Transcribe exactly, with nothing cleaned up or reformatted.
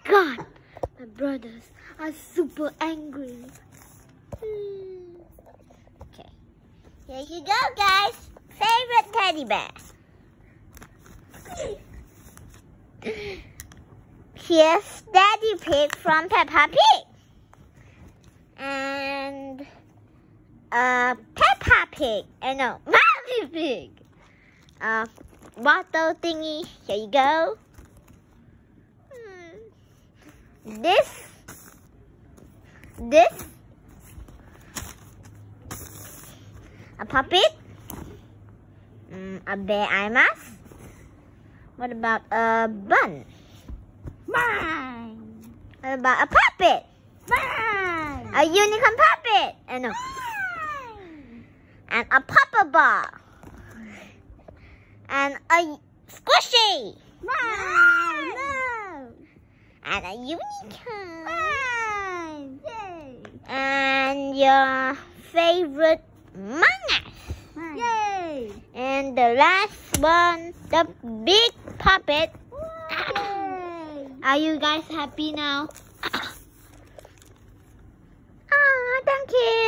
God, my brothers are super angry. Okay, here you go, guys. Favorite teddy bear. Here's Daddy Pig from Peppa Pig. And uh, Peppa Pig. Uh, no, Mommy Pig. Uh, bottle thingy. Here you go. Hmm. This. This. A puppet. Mm, a bear eye mask. What about a bun? Mine. What about a puppet? Mine. A unicorn puppet. Uh, no. Mine. And a papa ball. And a squishy. Mine. No. And a unicorn. Mine. Yay. And your favorite mouse. Mine. Yay. And the last one, the big puppet. Yay. Are you guys happy now? Oh, thank you.